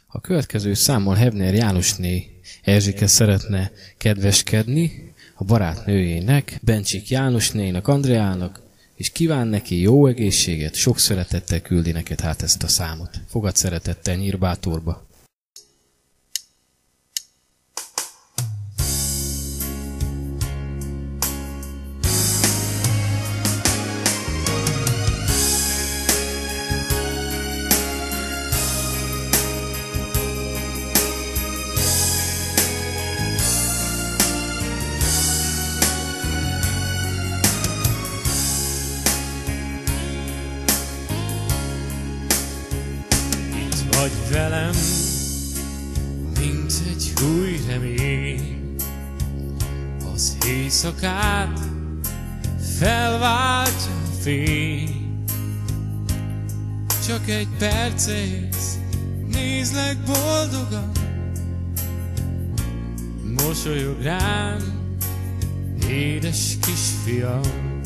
A következő számmal Hebner Jánosné Erzsike szeretne kedveskedni a barátnőjének, Bencsik Jánosnénak, Andreának, és kíván neki jó egészséget, sok szeretettel küldi neked hát ezt a számot. Fogad szeretettel Nyírbátorba. Vagy velem, mint egy új remény, az éjszakát felváltja a fény. Csak egy percét nézlek boldogan, mosolyog rám, édes kisfiam.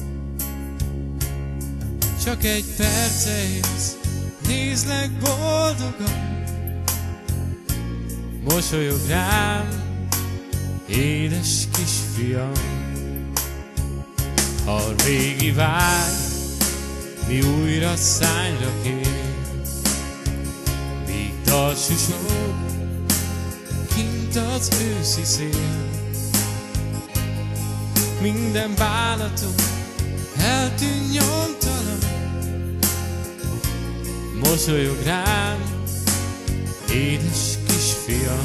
Csak egy percét nézlek boldogan, mosolyog rám, édes kisfiam. A régi vágy, mi újra szányra kér, míg dal susog kint az őszi szél. Minden bánatom eltűn nyomtalan, mosolyog rám, édes kisfiam.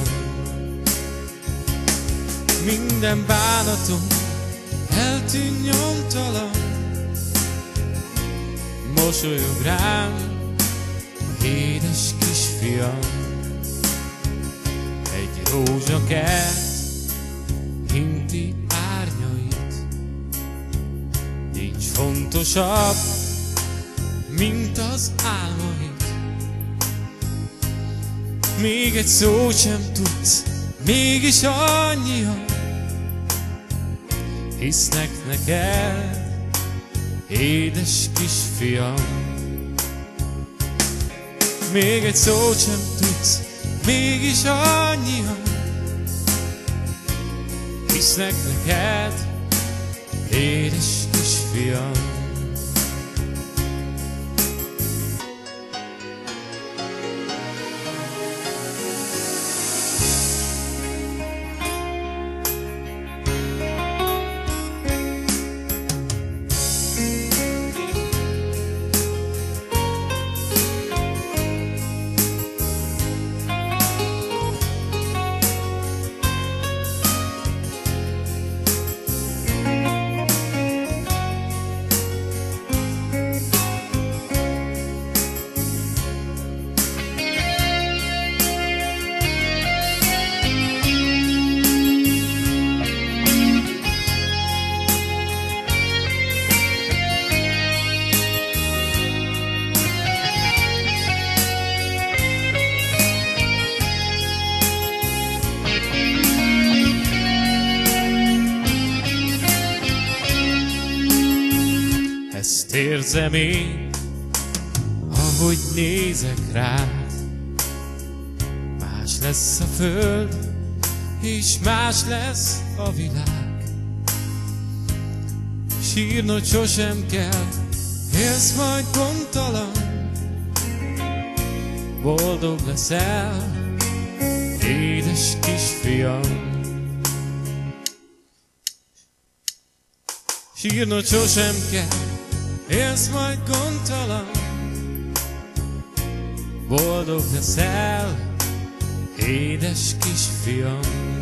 Minden bánatom eltűn nyomtalan, mosolyog rám, édes kisfiam. Egy rózsakert hinti árnyait, nincs fontosabb, mint az álmaid. Még egy szót sem tudsz, mégis annyian hisznek neked, édes kisfiam. Még egy szót sem tudsz, mégis annyian hisznek neked, édes kisfiam. Ezt érzem én, ahogy nézek rád. Más lesz a föld, és más lesz a világ. Sírnod sosem kell, élsz majd gondtalan. Boldog leszel, édes kisfiam. Sírnod sosem kell, élsz majd gondtalan. Boldog leszel, édes kisfiam.